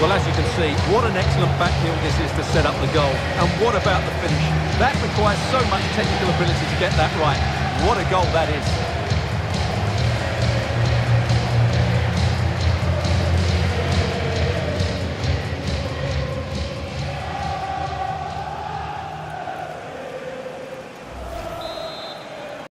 Well, as you can see, what an excellent back heel this is to set up the goal. And what about the finish? That requires so much technical ability to get that right. What a goal that is.